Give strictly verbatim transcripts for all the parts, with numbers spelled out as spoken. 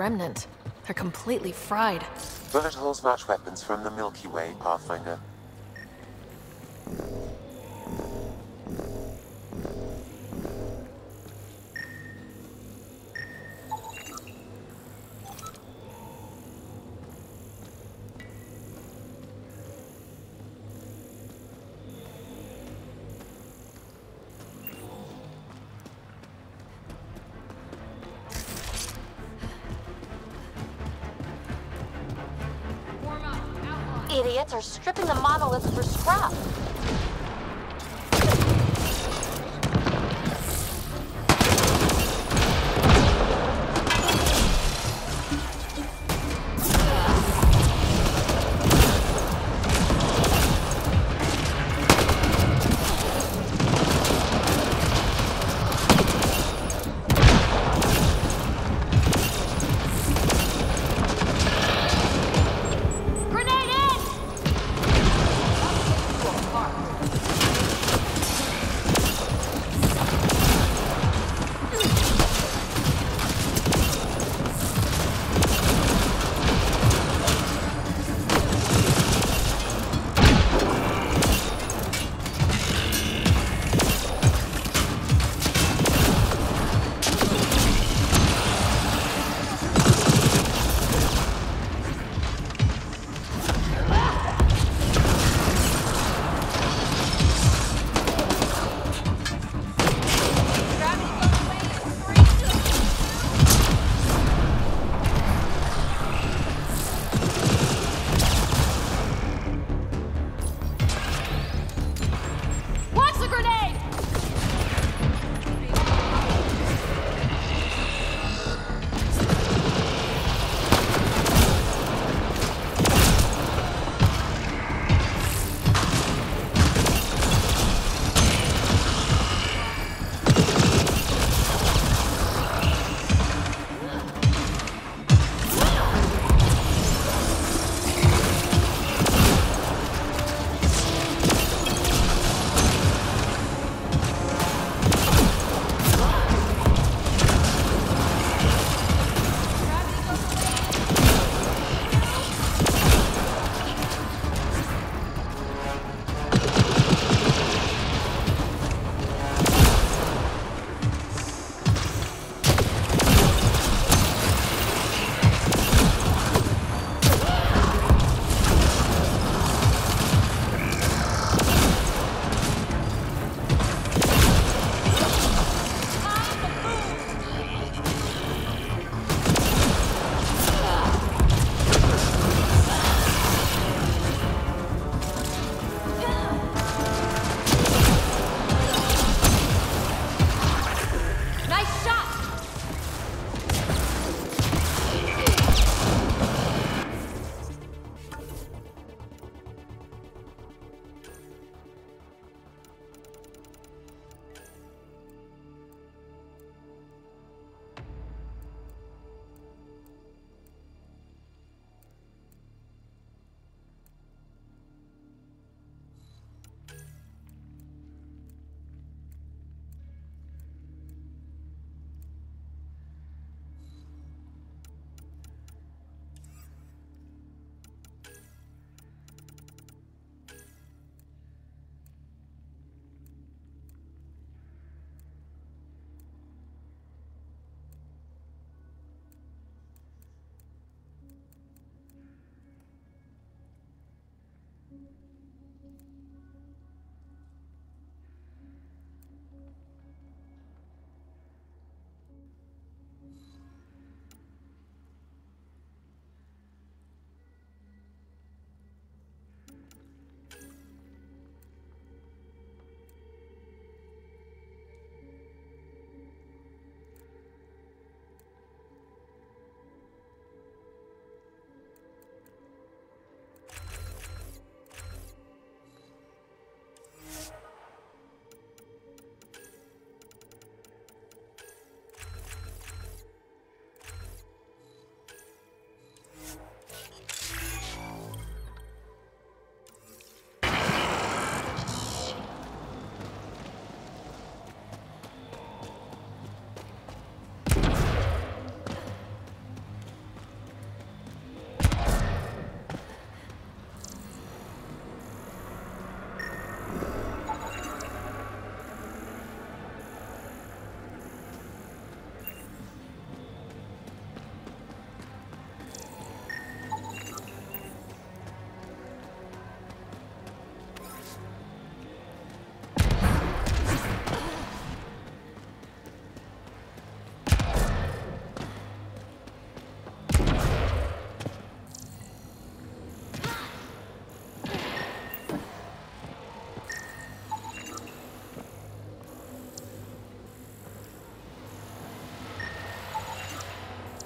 remnant. They're completely fried. Bullet holes match weapons from the Milky Way, Pathfinder. Idiots are stripping the monolith for scrap.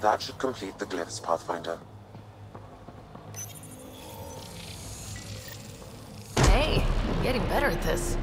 That should complete the glyphs, Pathfinder. Hey, I'm getting better at this.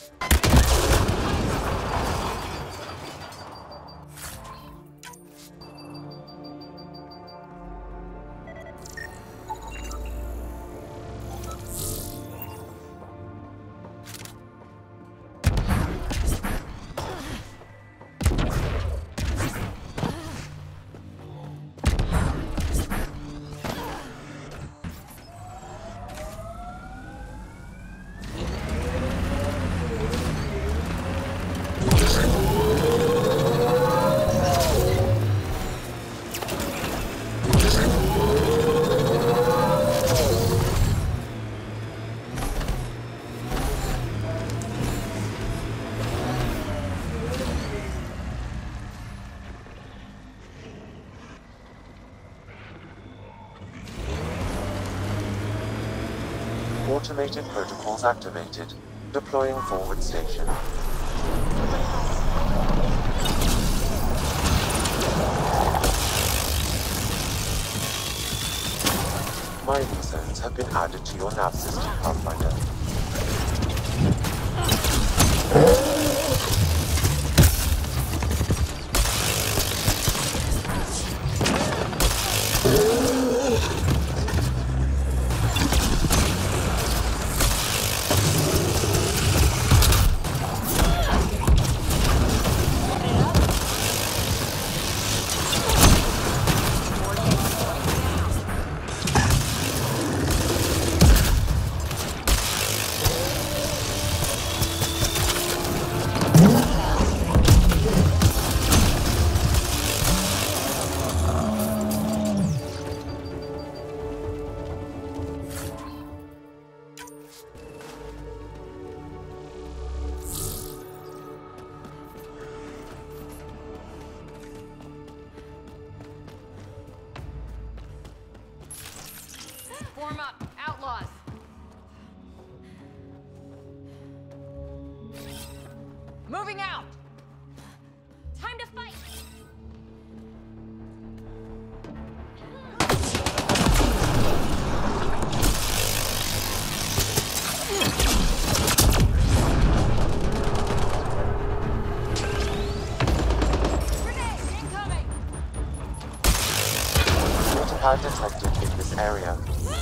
Automated protocols activated. Deploying forward station. Mining zones have been added to your nav system, Pathfinder. Form up, outlaws! Moving out! Time to fight! Grenade incoming! Datapad detected in this area.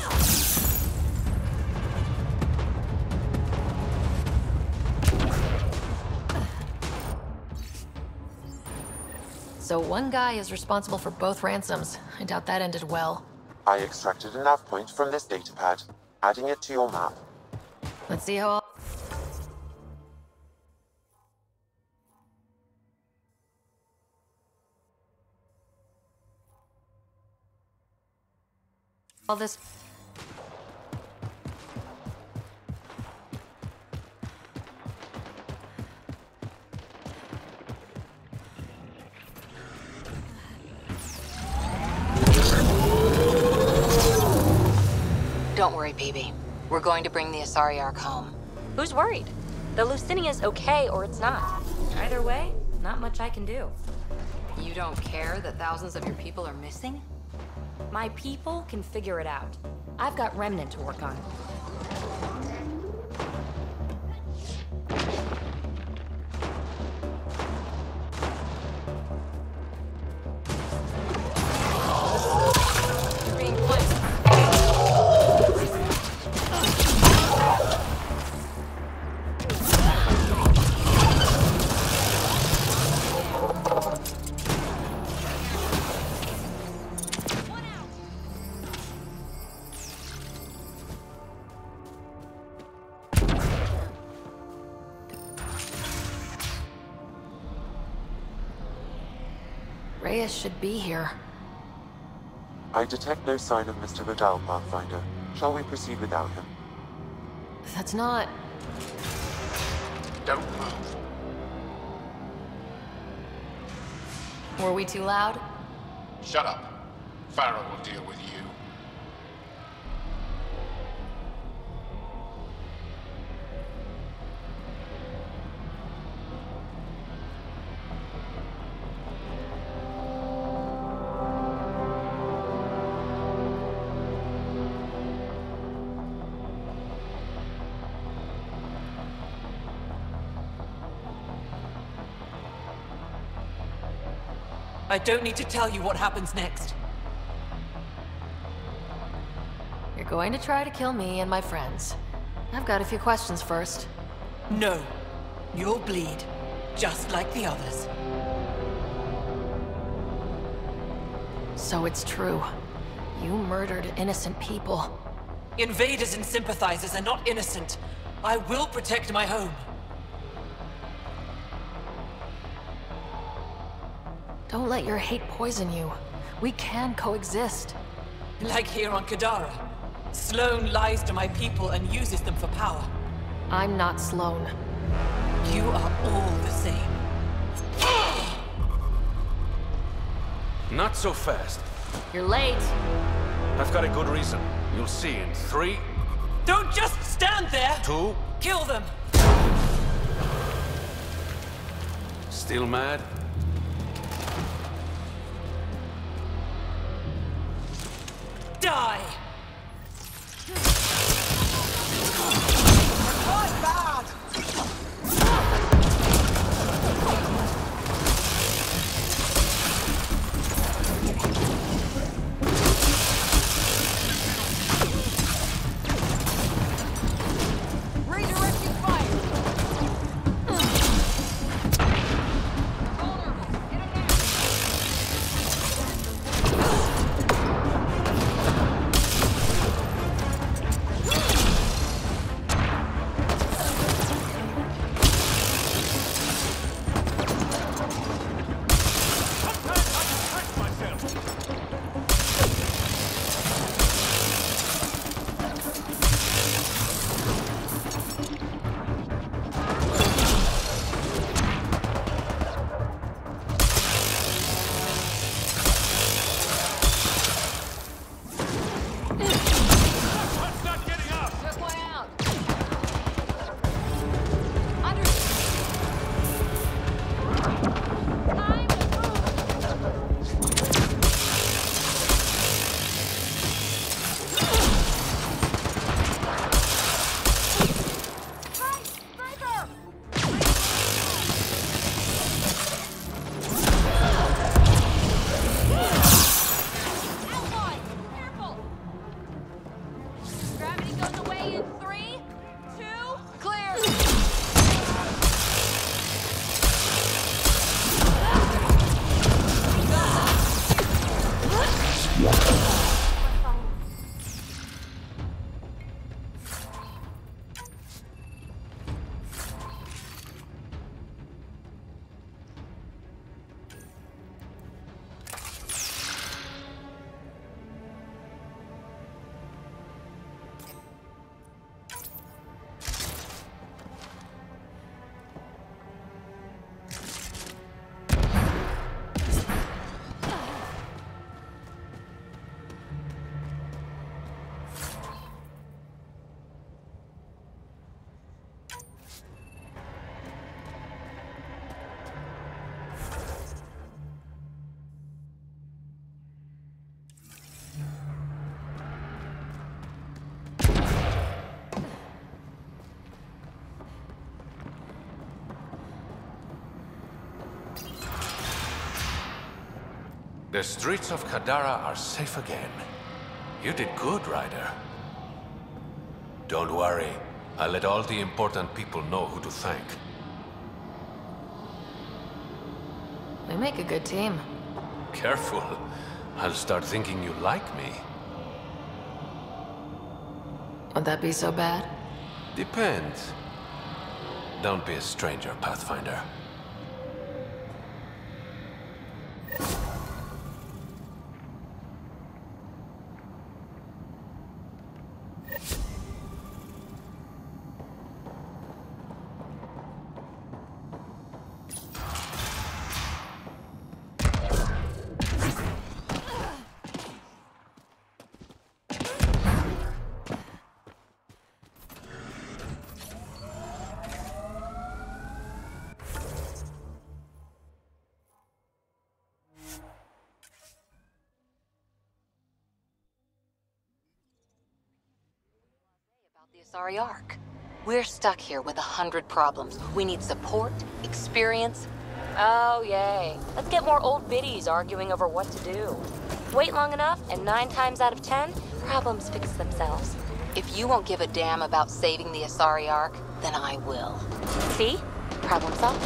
So one guy is responsible for both ransoms. I doubt that ended well. I extracted a nav point from this datapad, adding it to your map. Let's see how all... all this... Don't worry, baby. We're going to bring the Asari Ark home. Who's worried? The Lucinia's okay or it's not. Either way, not much I can do. You don't care that thousands of your people are missing? My people can figure it out. I've got Remnant to work on. You're being placed. Reyes should be here. I detect no sign of Mister Vidal, Pathfinder. Shall we proceed without him? That's not... Don't move. Were we too loud? Shut up. Farrell will deal with you. I don't need to tell you what happens next. You're going to try to kill me and my friends. I've got a few questions first. No. You'll bleed, just like the others. So it's true. You murdered innocent people. Invaders and sympathizers are not innocent. I will protect my home. Don't let your hate poison you. We can coexist. Like here on Kadara. Sloane lies to my people and uses them for power. I'm not Sloane. You are all the same. Not so fast. You're late. I've got a good reason. You'll see in three... Don't just stand there! Two... Kill them! Still mad? Die! The streets of Kadara are safe again. You did good, Ryder. Don't worry. I'll let all the important people know who to thank. We make a good team. Careful. I'll start thinking you like me. Would that be so bad? Depends. Don't be a stranger, Pathfinder. The Asari Ark. We're stuck here with a hundred problems. We need support, experience, Oh, yay. Let's get more old biddies arguing over what to do. Wait long enough, and nine times out of ten, problems fix themselves. If you won't give a damn about saving the Asari Ark, then I will. See? Problem solved.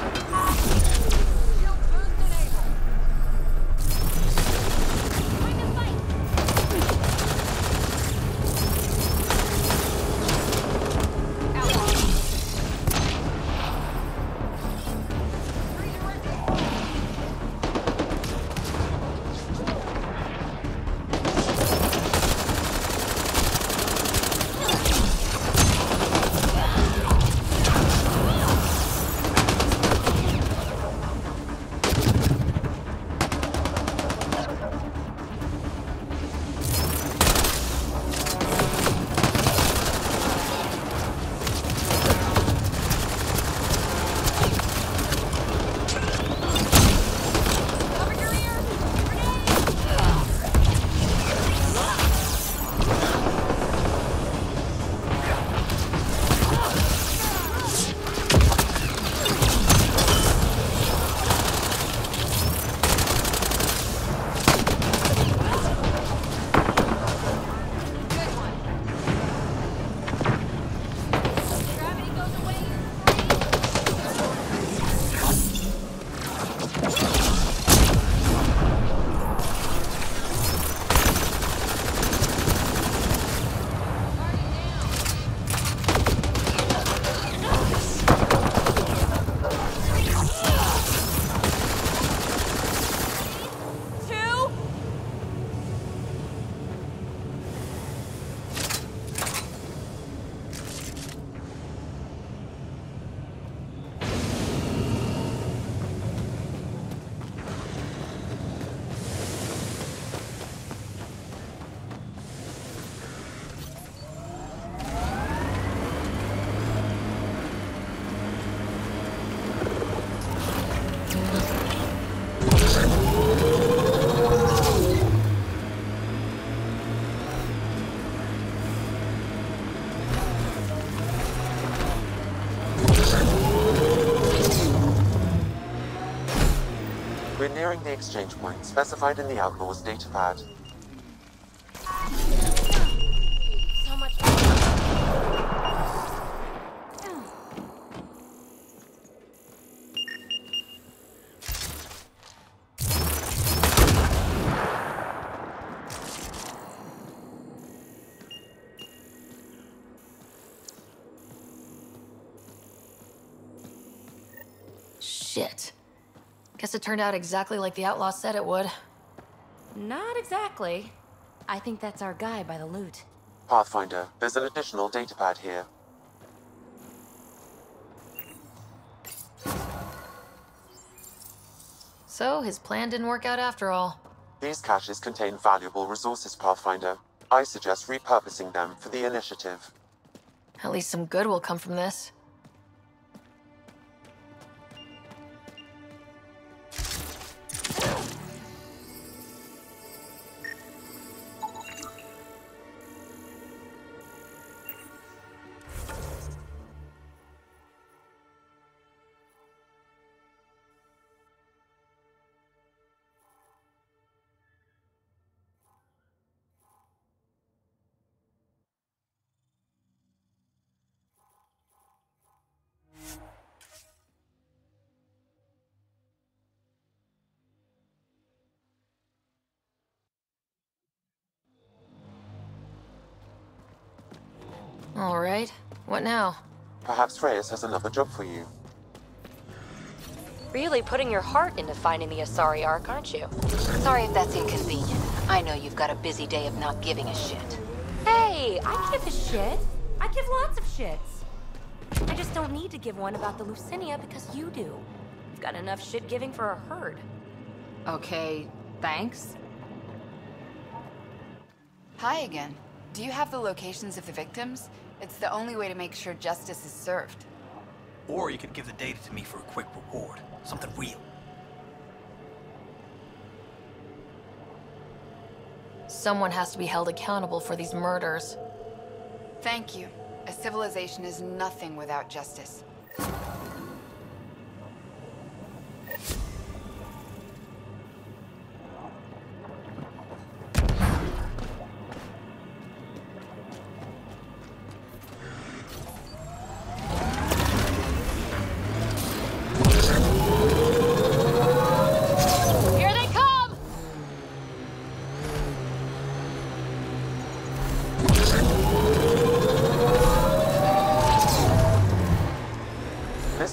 We're nearing the exchange point specified in the Outlaw's datapad. So much. Shit. Guess it turned out exactly like the outlaw said it would. Not exactly. I think that's our guy by the loot. Pathfinder, there's an additional datapad here. So, his plan didn't work out after all. These caches contain valuable resources, Pathfinder. I suggest repurposing them for the initiative. At least some good will come from this. All right. What now? Perhaps Reyes has another job for you. Really putting your heart into finding the Asari Ark, aren't you? Sorry if that's inconvenient. I know you've got a busy day of not giving a shit. Hey, I give a shit. I give lots of shits. I just don't need to give one about the Lucinia because you do. You've got enough shit giving for a herd. Okay, thanks. Hi again. Do you have the locations of the victims? It's the only way to make sure justice is served. Or you could give the data to me for a quick reward. Something real. Someone has to be held accountable for these murders. Thank you. A civilization is nothing without justice.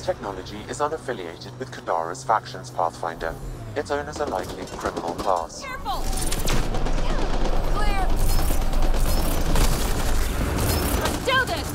technology is unaffiliated with Kadara's factions, Pathfinder. Its owners are likely criminal class. Careful! Clear! Let's do this!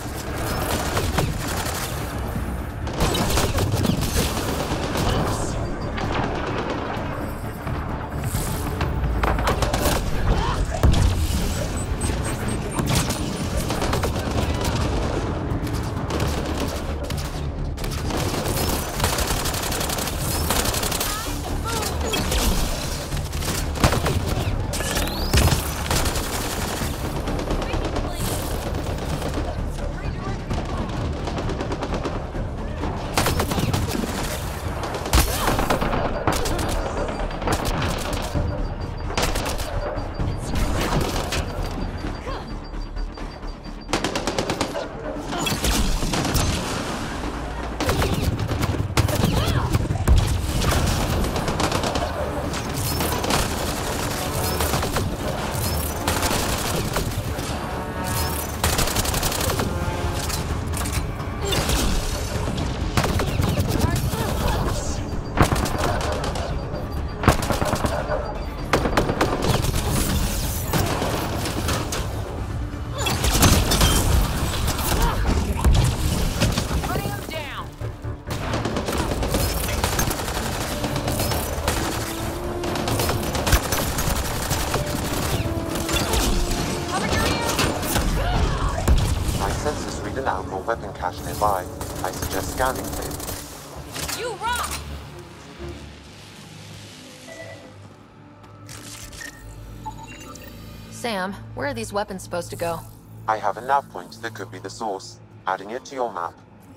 Weapon cache nearby. I suggest scanning it. You rock! Sam, where are these weapons supposed to go? I have a nav point that could be the source. Adding it to your map.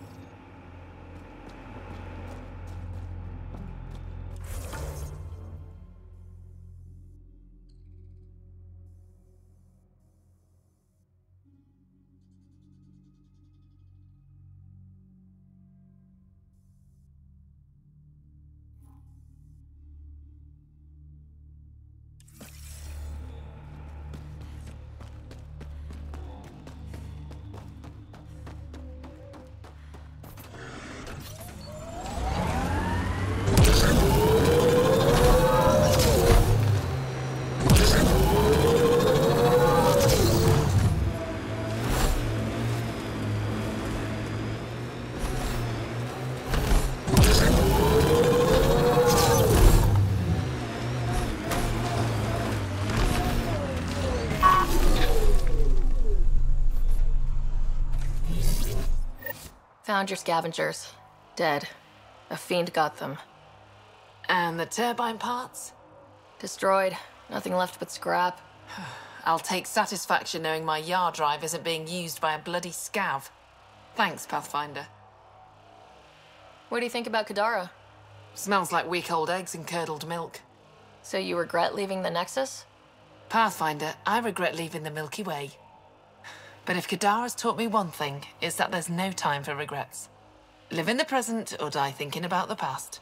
Found your scavengers. Dead. A fiend got them. And the turbine parts? Destroyed. Nothing left but scrap. I'll take satisfaction knowing my yard drive isn't being used by a bloody scav. Thanks, Pathfinder. What do you think about Kadara? Smells like week-old eggs and curdled milk. So you regret leaving the Nexus? Pathfinder, I regret leaving the Milky Way. But if Kadara's taught me one thing, it's that there's no time for regrets. Live in the present or die thinking about the past.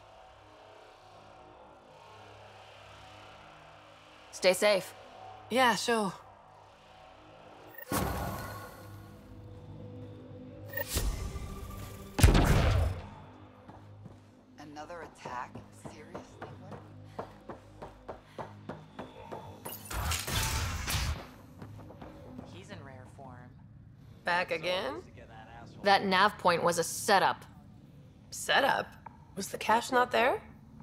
Stay safe. Yeah, sure. Another attack? Seriously? He's in rare form. Back again? That nav point was a setup. Setup? Was the cache not there?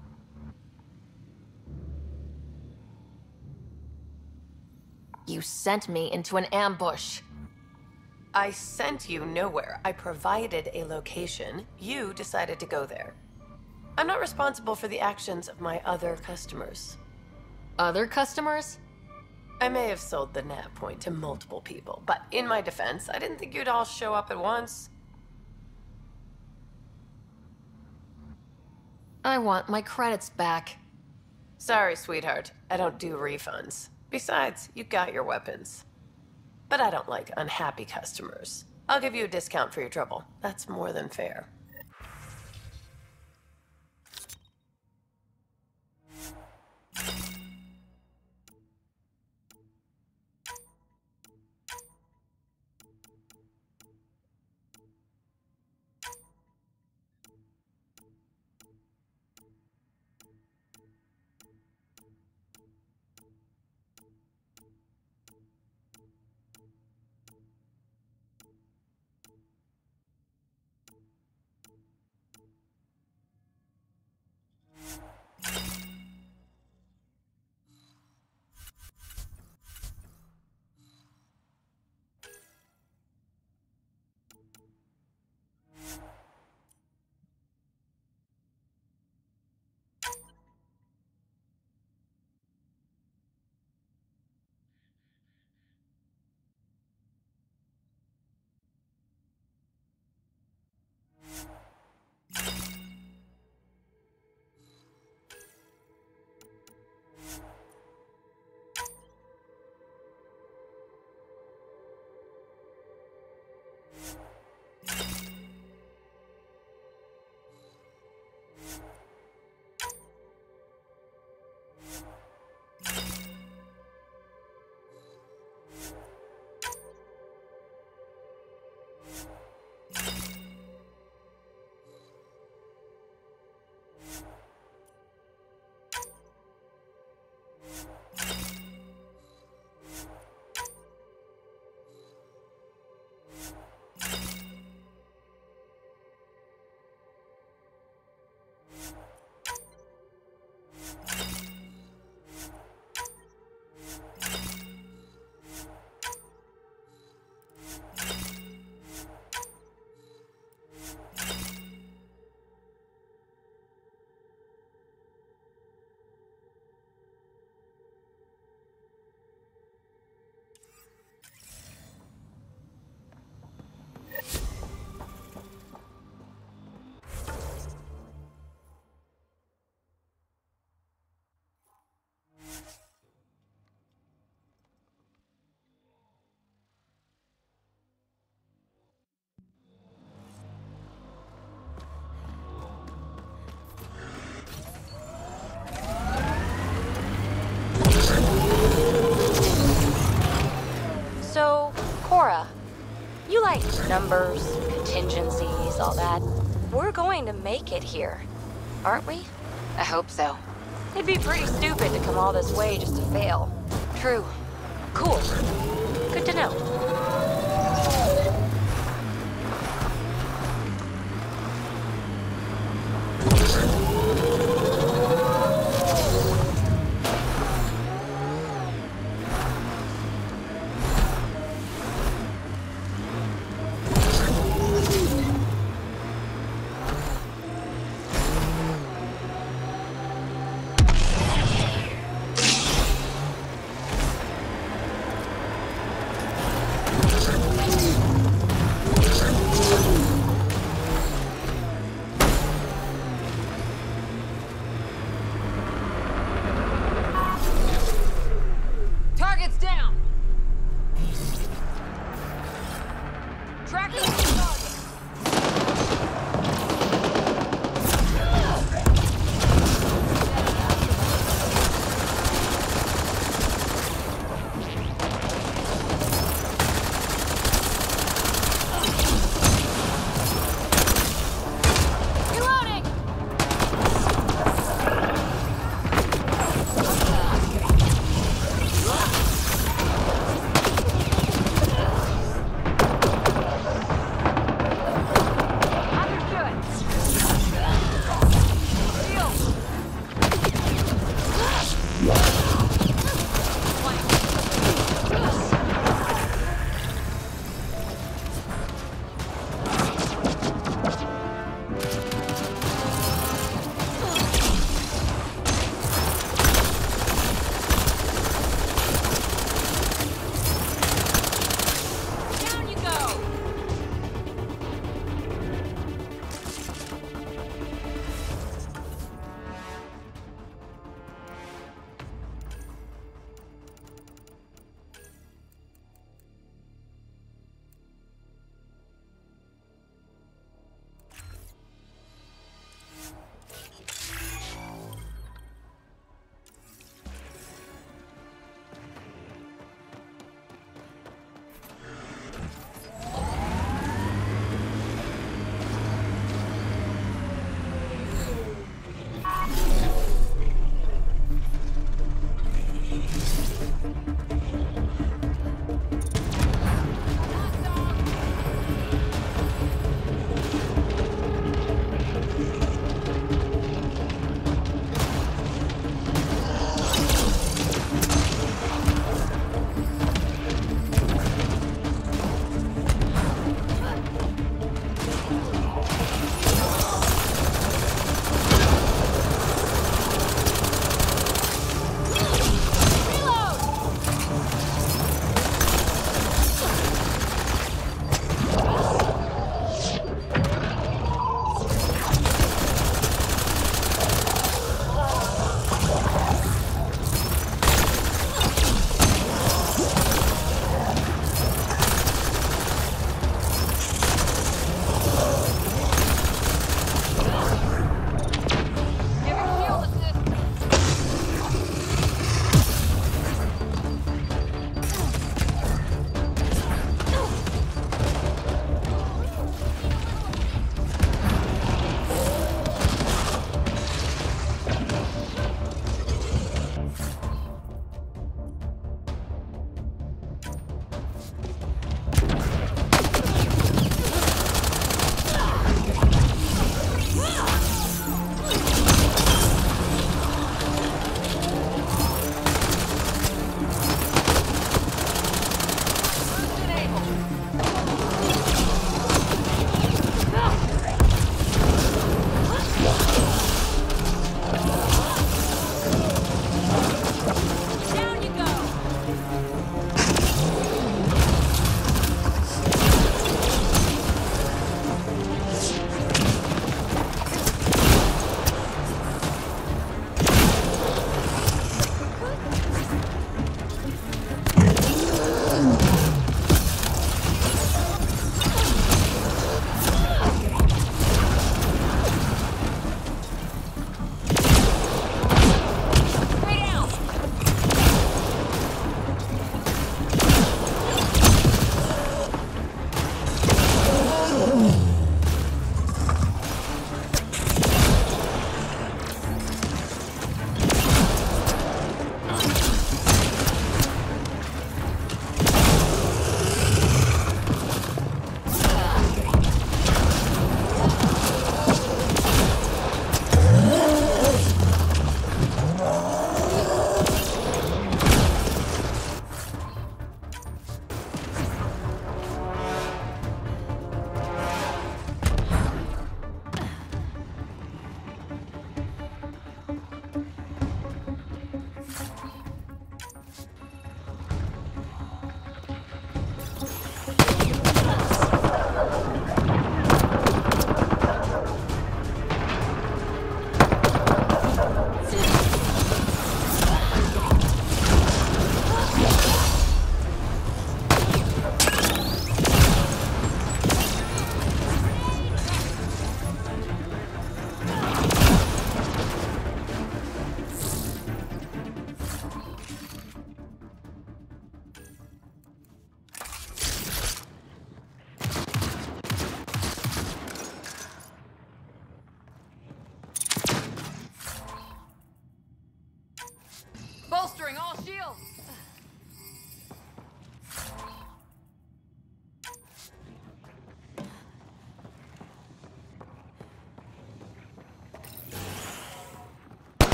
You sent me into an ambush. I sent you nowhere. I provided a location. You decided to go there. I'm not responsible for the actions of my other customers. Other customers? I may have sold the nav point to multiple people, but in my defense, I didn't think you'd all show up at once. I want my credits back. Sorry, sweetheart. I don't do refunds. Besides, you got your weapons. But I don't like unhappy customers. I'll give you a discount for your trouble. That's more than fair. Numbers, contingencies, all that. We're going to make it here, aren't we? I hope so. It'd be pretty stupid to come all this way just to fail. True. Cool. Good to know.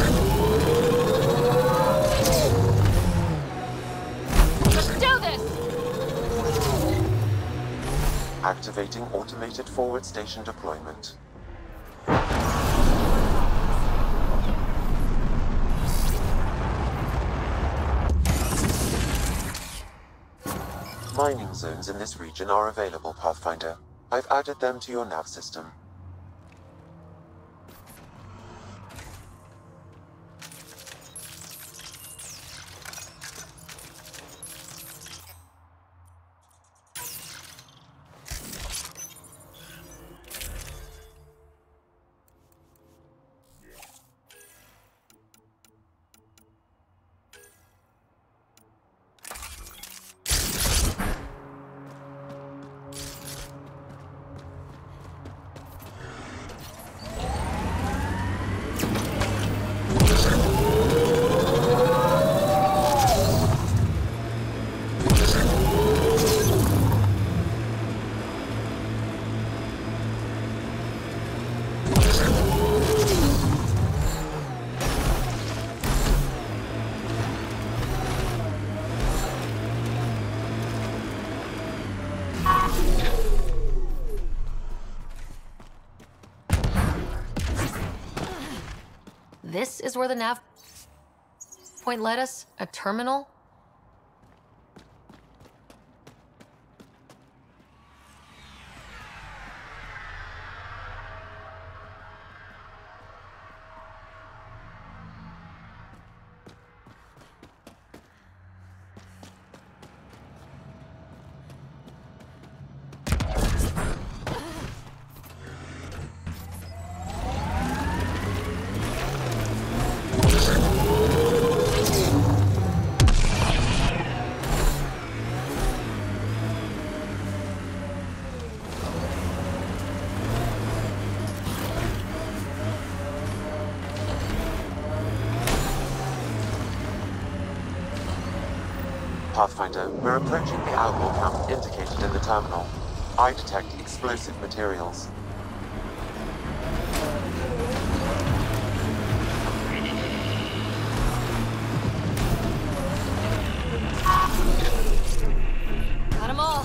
Activating automated forward station deployment. Mining zones in this region are available, Pathfinder. I've added them to your nav system. This is where the nav point led us? A terminal? Pathfinder, we're approaching the Outlaw camp indicated in the terminal. I detect explosive materials. Got 'em all.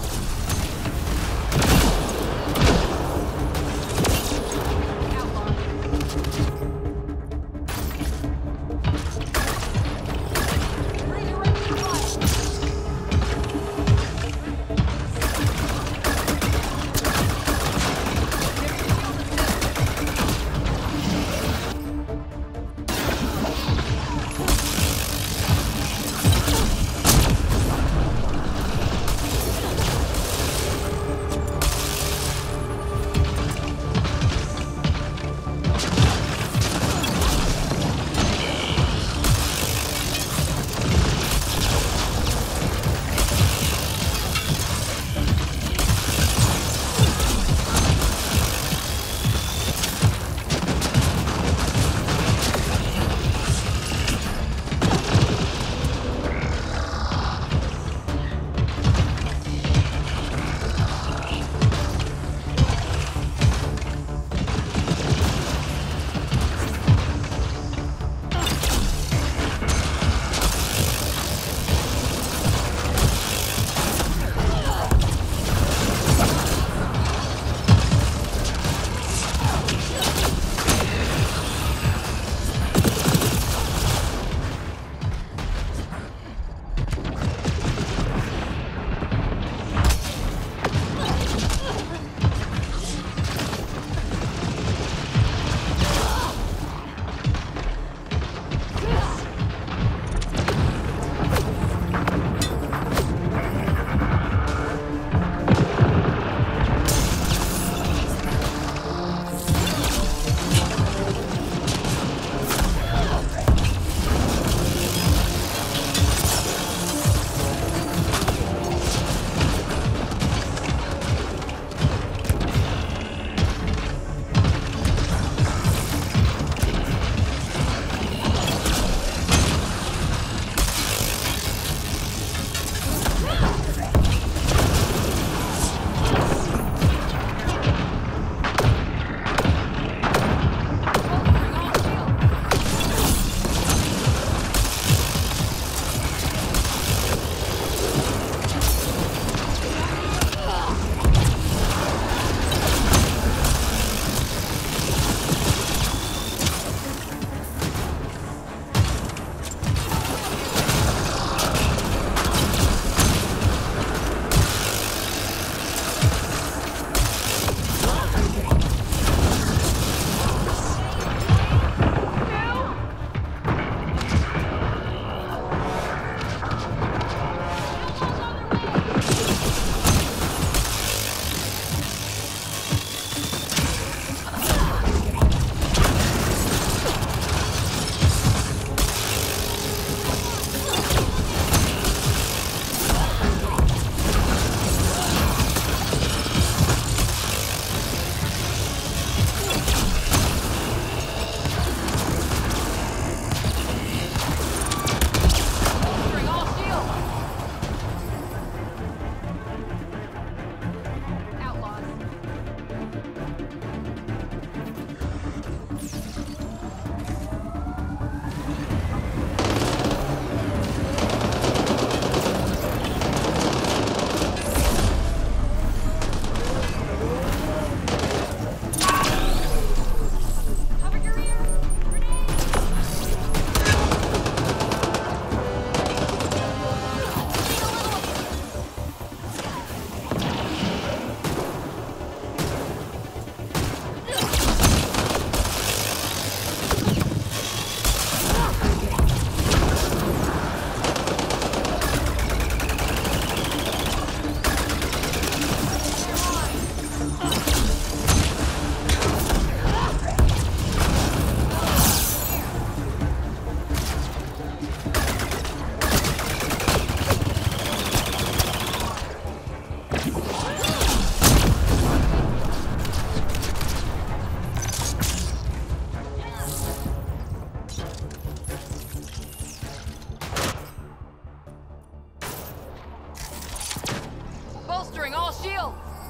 shield!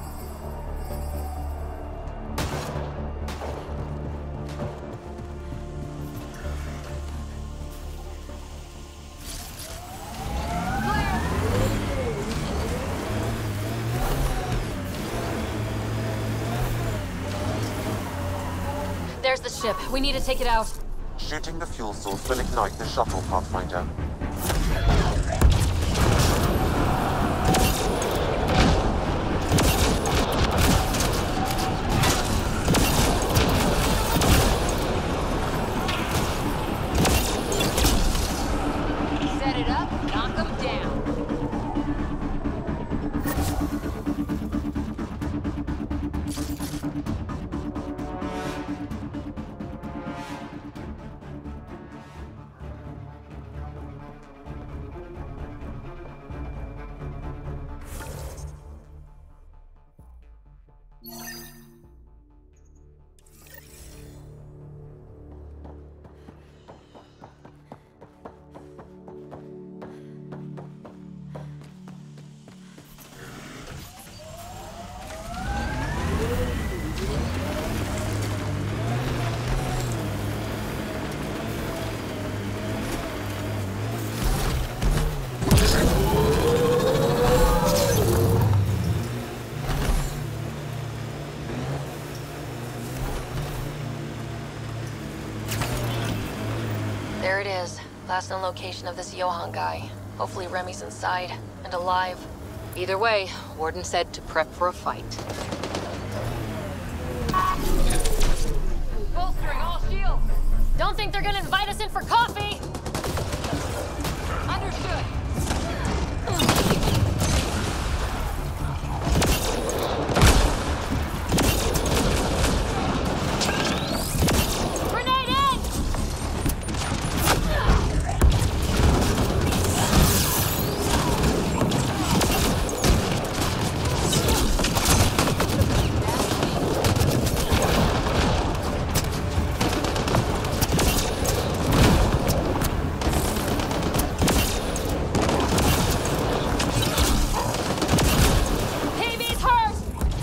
There's the ship. We need to take it out. Shooting the fuel source will ignite the shuttle, Pathfinder. Set it up, knock them down. There it is. Last known location of this Johann guy. Hopefully Remy's inside and alive. Either way, Warden said to prep for a fight. Bolstering all shields! Don't think they're gonna invite us in for coffee! Understood. Grenade in! P B's hurt!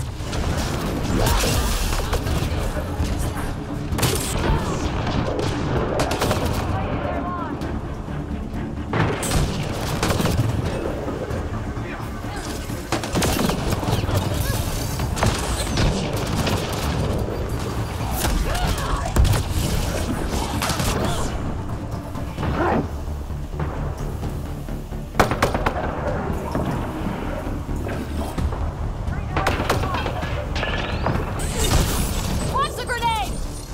Watch the grenade!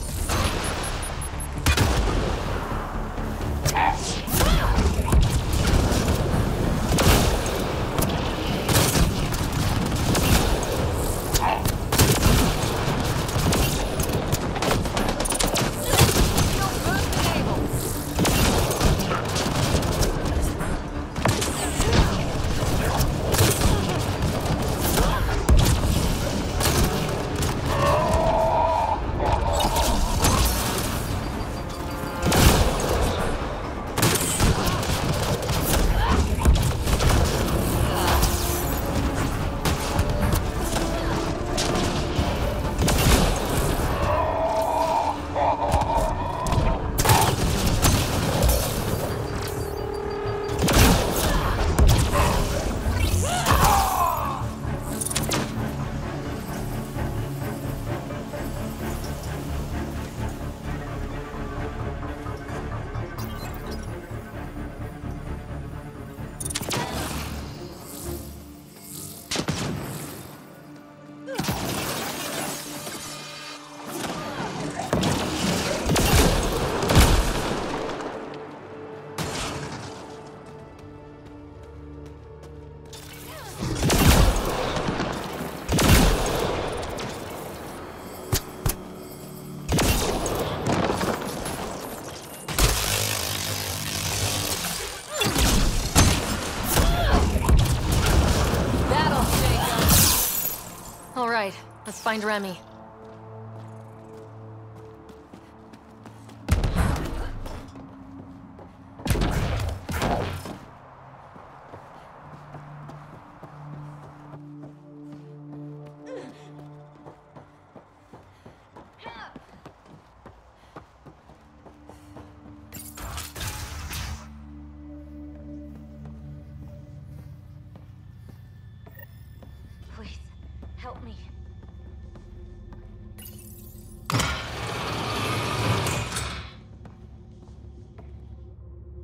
That'll shake 'em. All right, let's find Remy.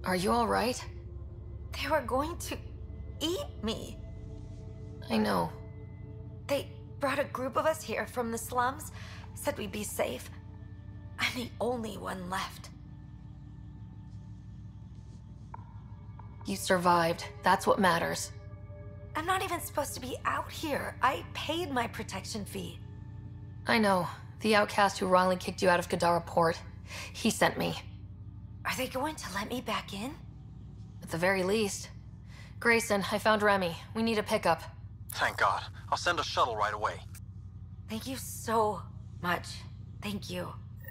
Are you all right? They were going to eat me. I know. They brought a group of us here from the slums, said we'd be safe. I'm the only one left. You survived. That's what matters. I'm not even supposed to be out here. I paid my protection fee. I know. The outcast who wrongly kicked you out of Kadara Port. He sent me. Are they going to let me back in? At the very least. Grayson, I found Remy. We need a pickup. Thank God. I'll send a shuttle right away. Thank you so much. Thank you.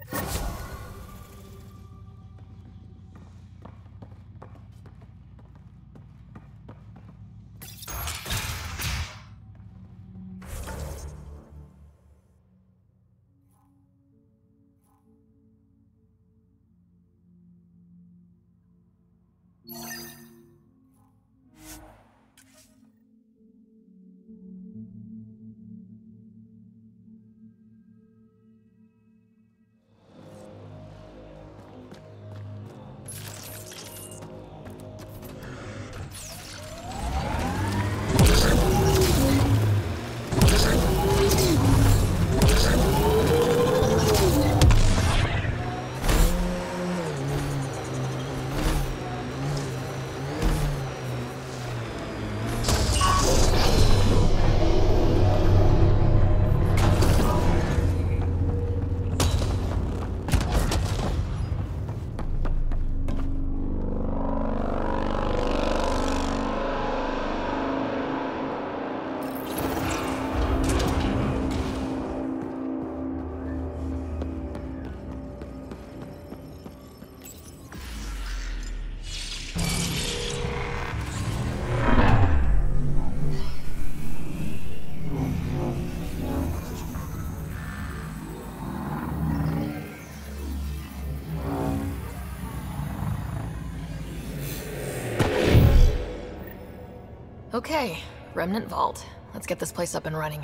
Okay, Remnant Vault. Let's get this place up and running.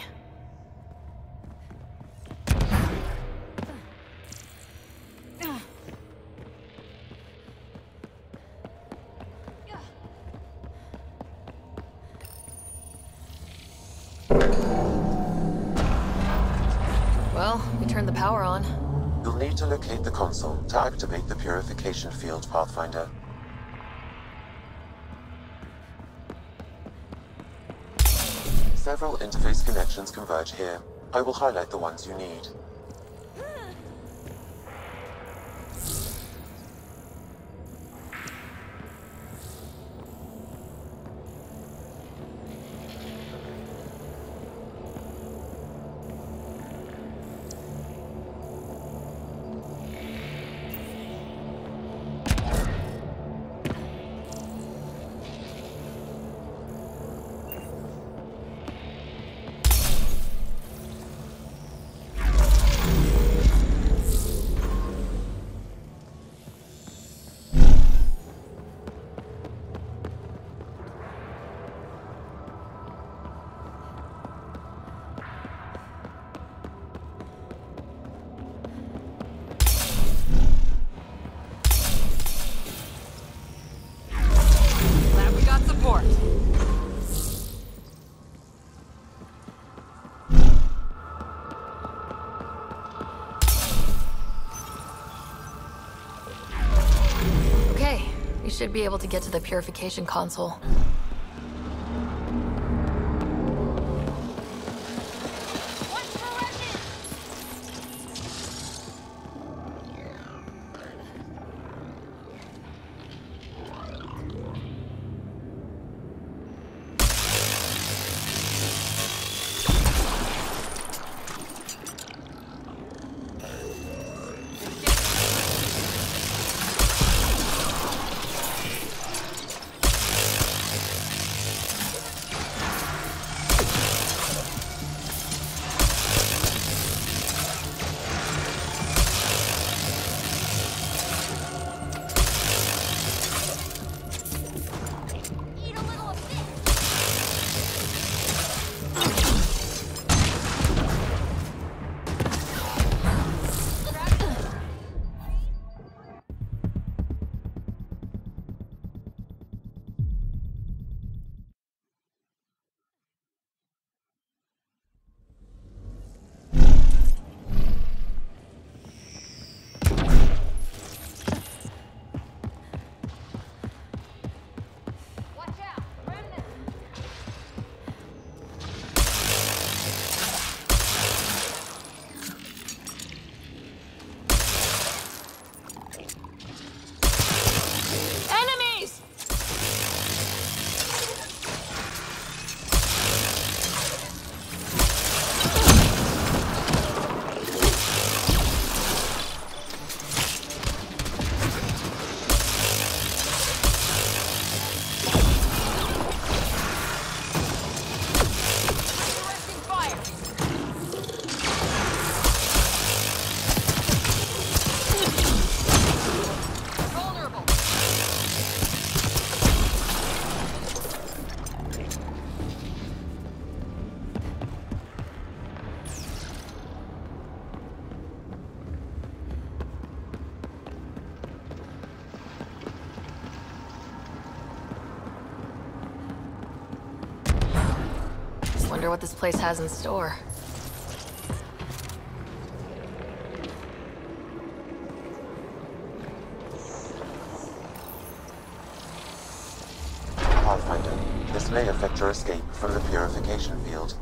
Well, we turned the power on. You'll need to locate the console to activate the purification field, Pathfinder. Several interface connections converge here. I will highlight the ones you need. Should be able to get to the purification console. Wonder what this place has in store. Pathfinder, this may affect your escape from the purification field.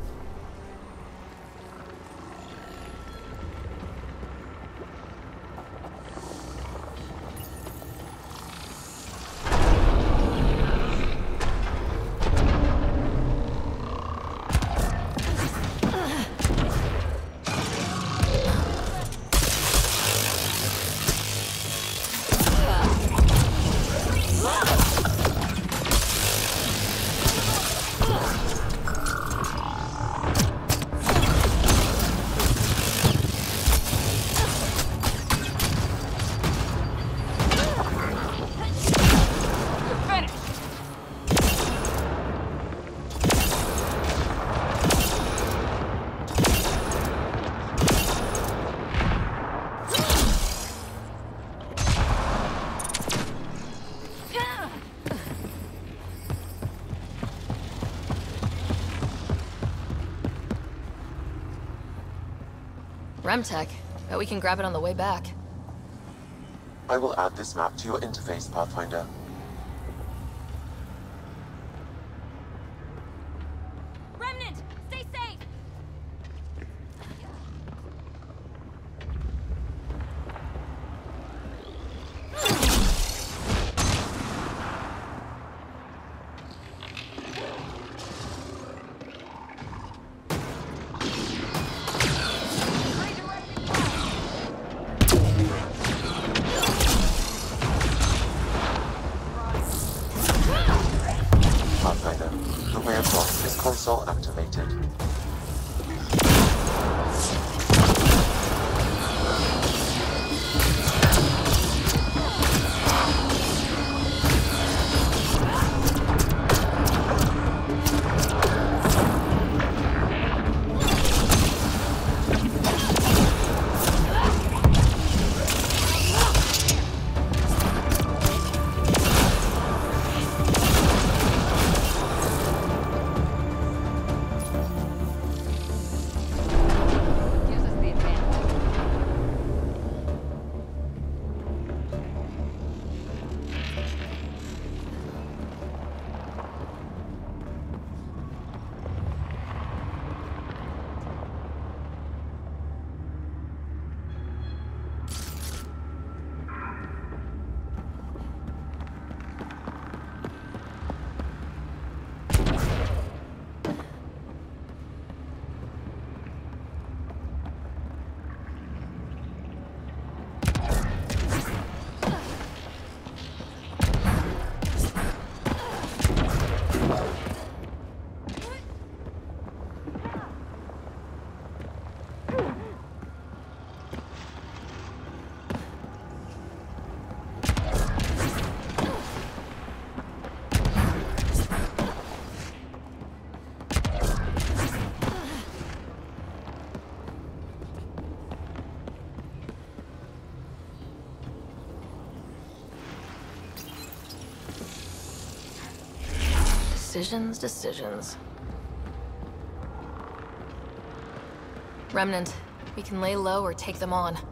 Remtech. Bet we can grab it on the way back. I will add this map to your interface, Pathfinder. Remnant, stay safe! Pathfinder, the way across is console activated. Decisions, decisions. Remnant, we can lay low or take them on.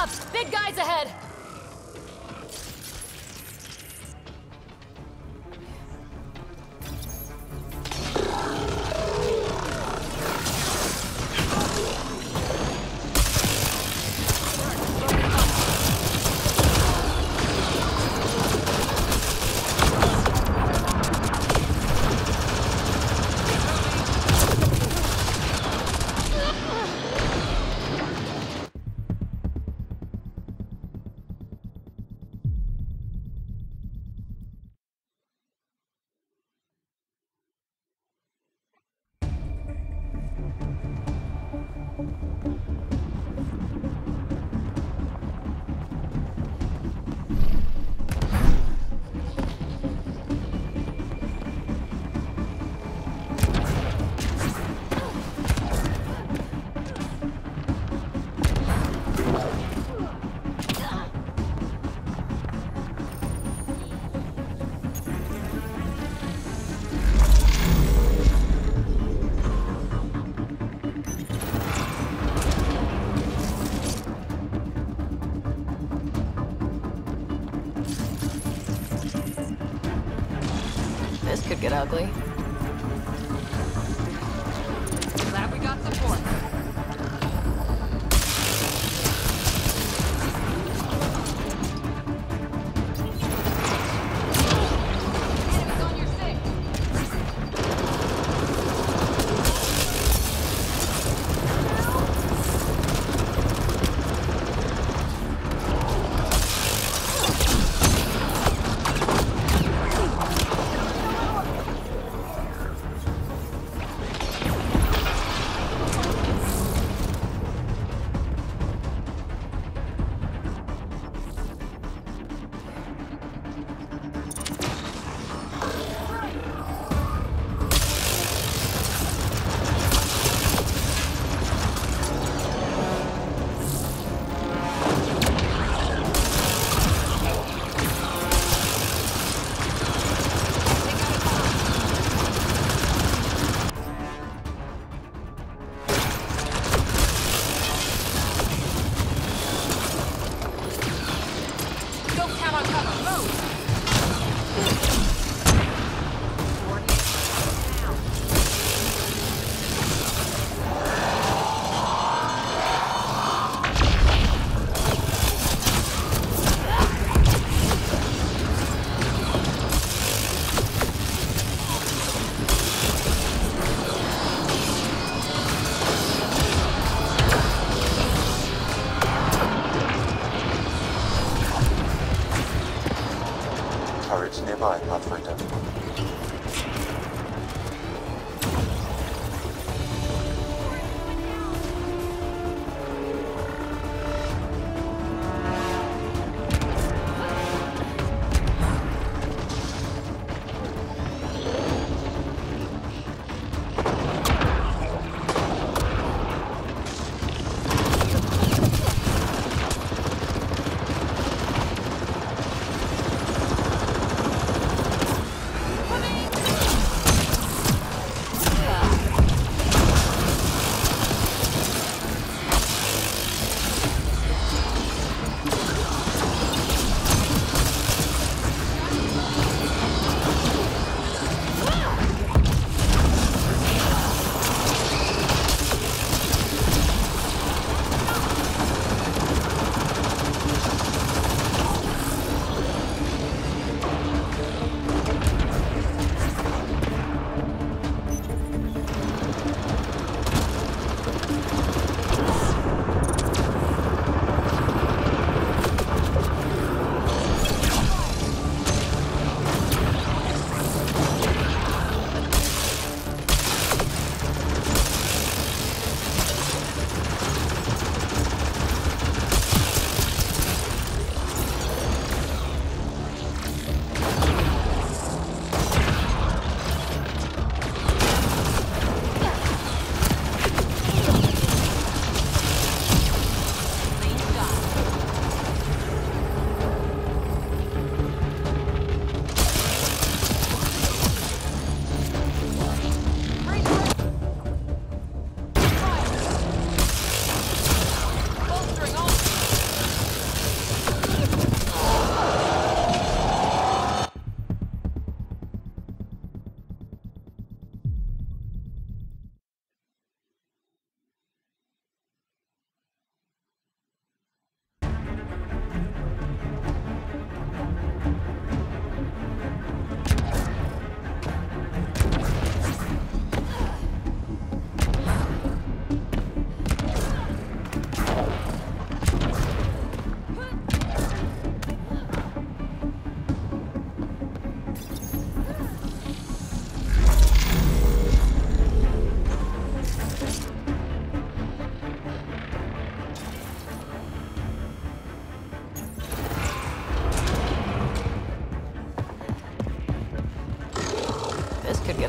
up! Big guys ahead! This could get ugly. Glad we got support. Enemies on your six. Turret nearby, Pathfinder.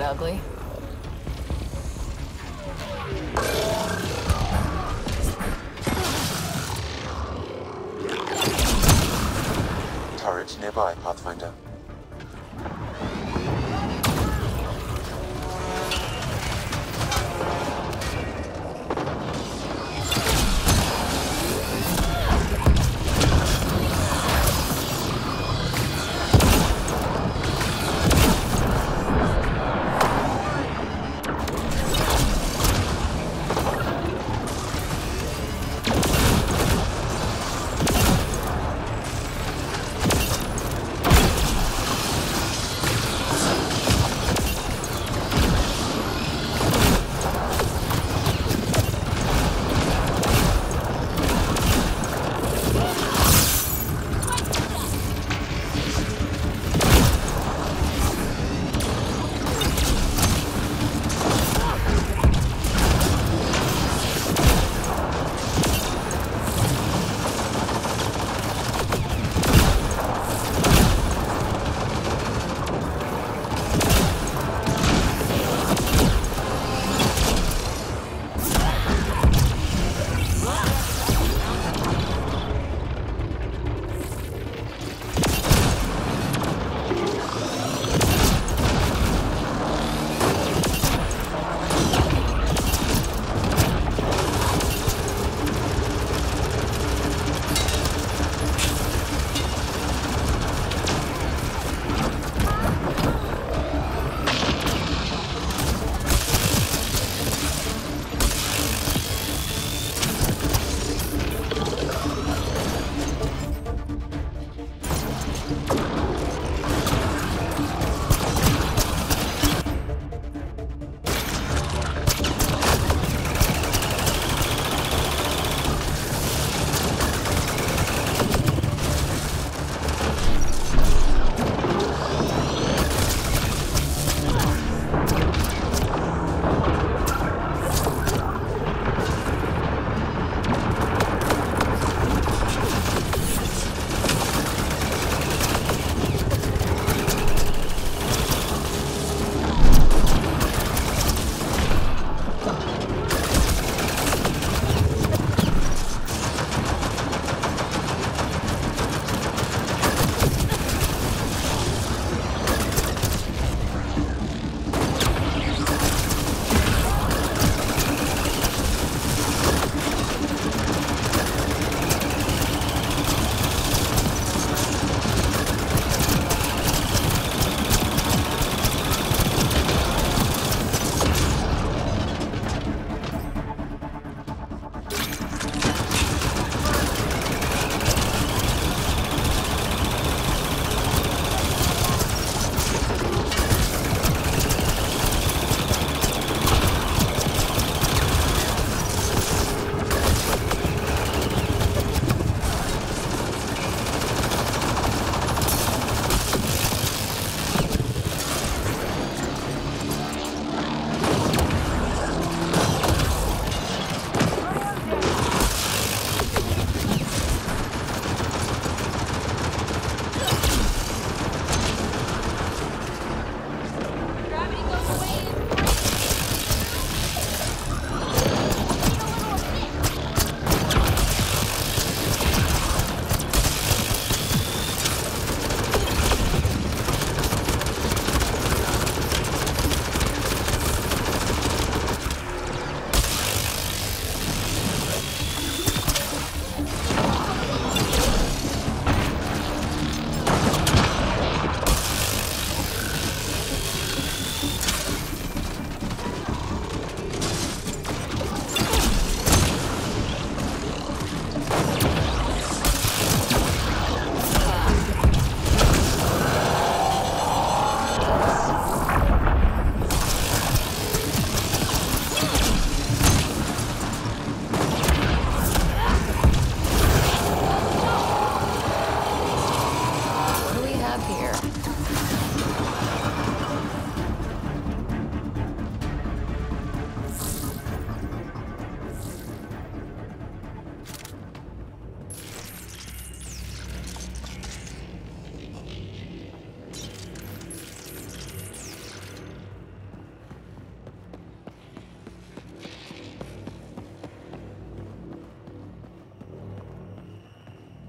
ugly. Turret nearby, Pathfinder.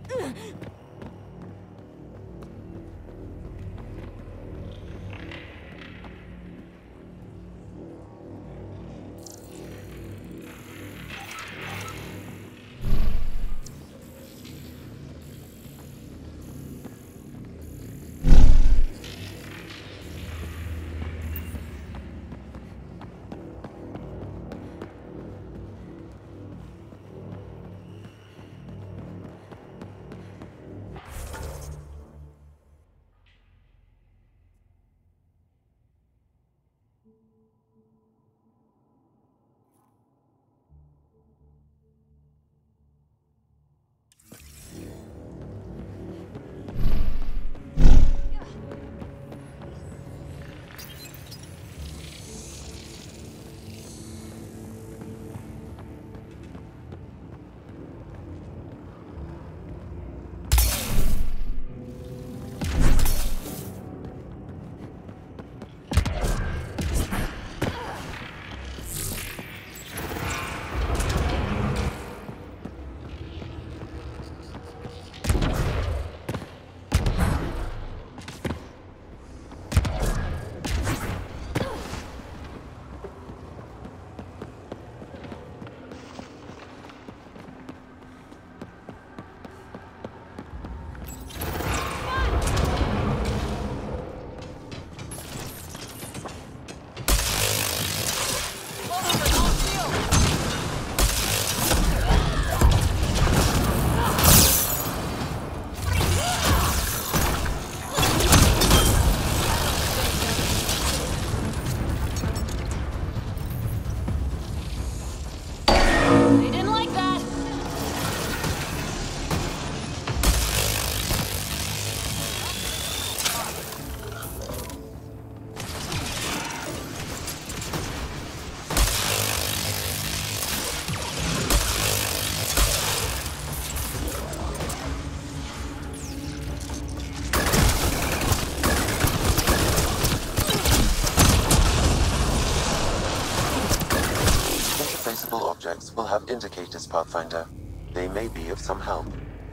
Objects will have indicators, Pathfinder. They may be of some help.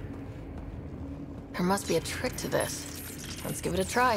There must be a trick to this. Let's give it a try.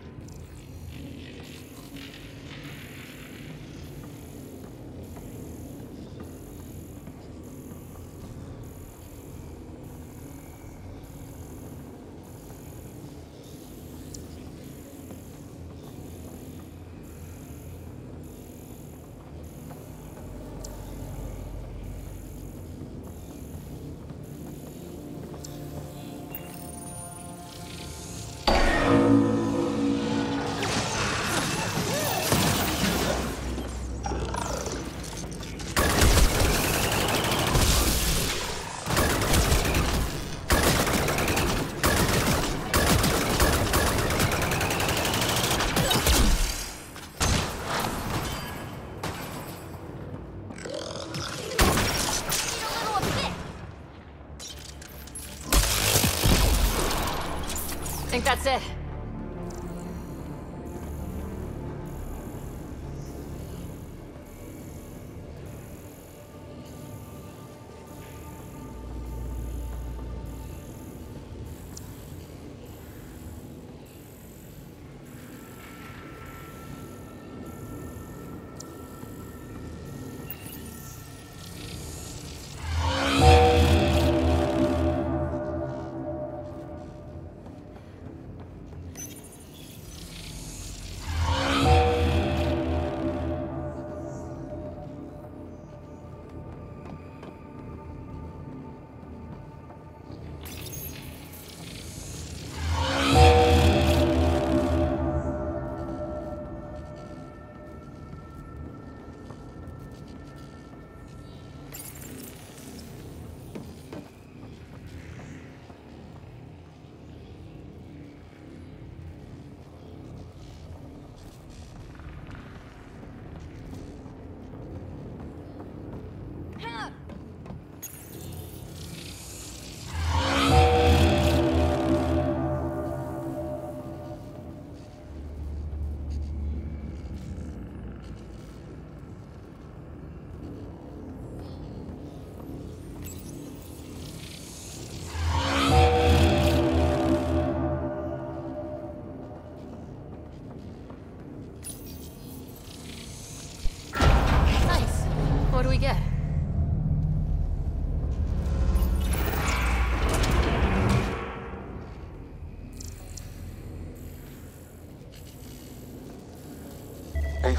I think that's it.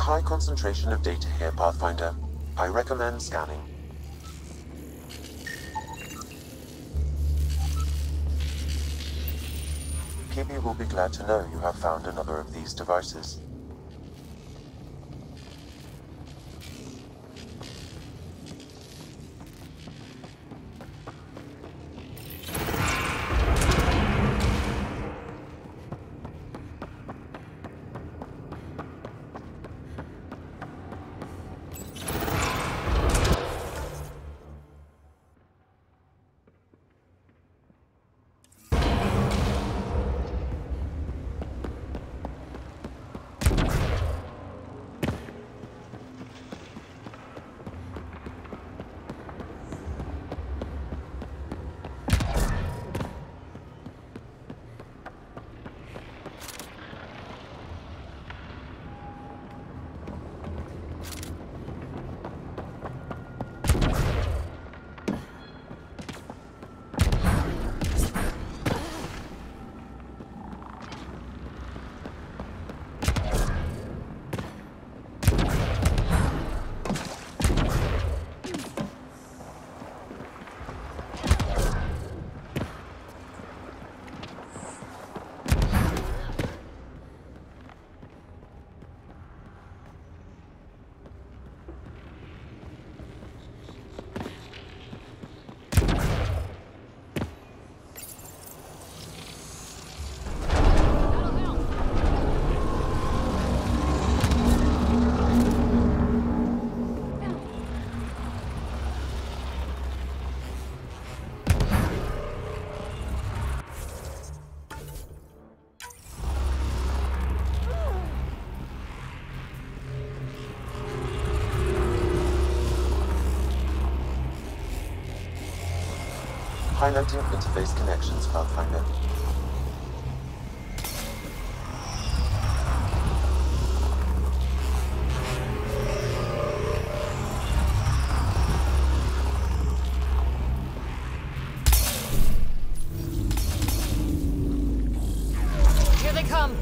high concentration of data here, Pathfinder. I recommend scanning. Peebee will be glad to know you have found another of these devices. Highlighting interface connections, Pathfinder. Here they come!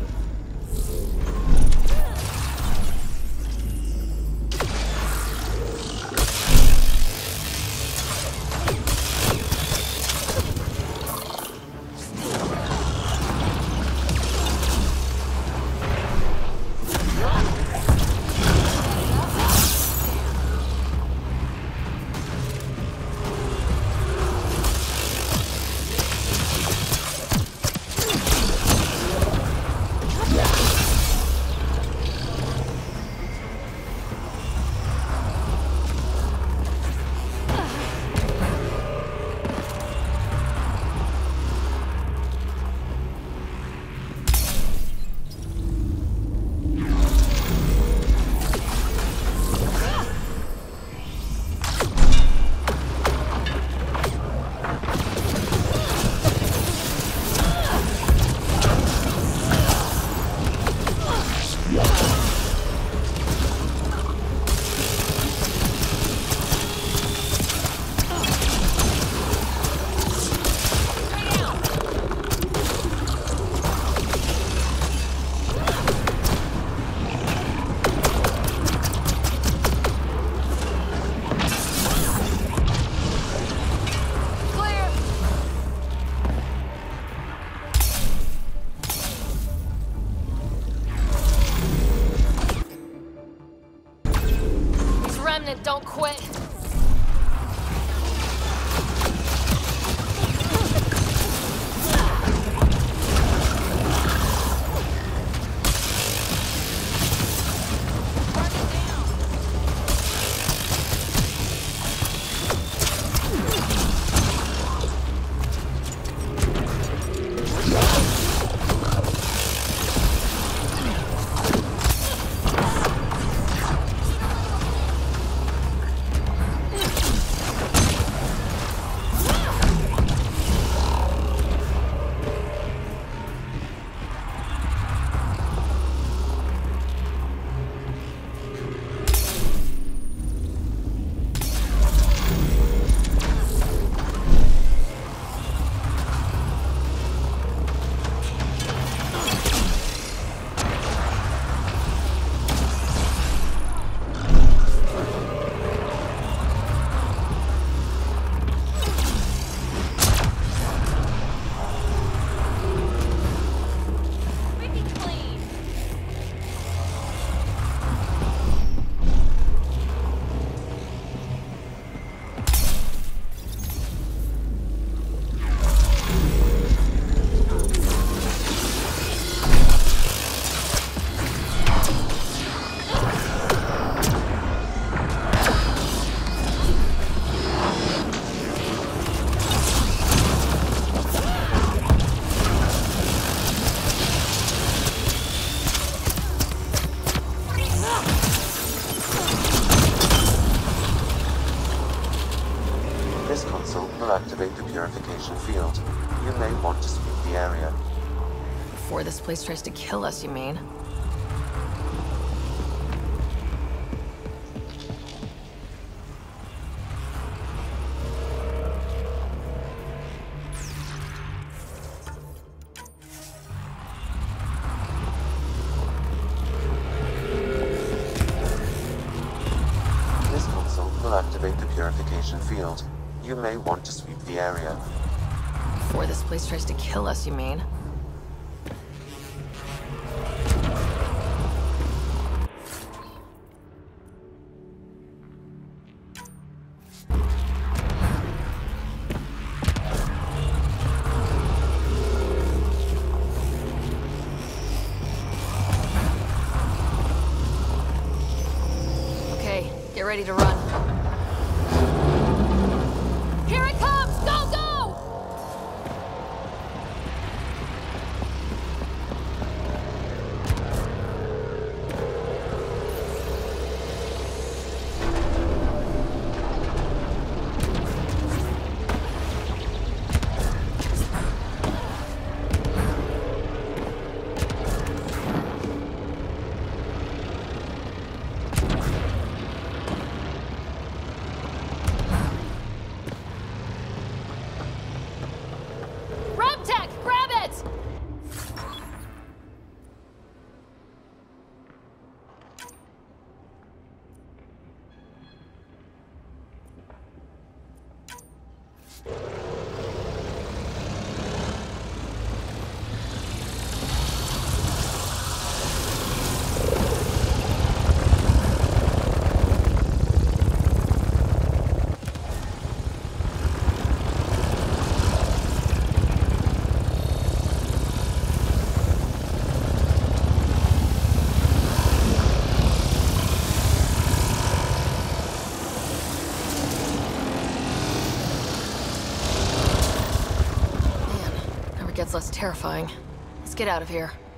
This console will activate the purification field. You may want to sweep the area. Before this place tries to kill us, you mean? This console will activate the purification field. You may want to sweep the area. Before this place tries to kill us, you mean? Okay, get ready to run. Here it comes! Go, go! Remtech, grab it! Man, never gets less terrifying. Let's get out of here.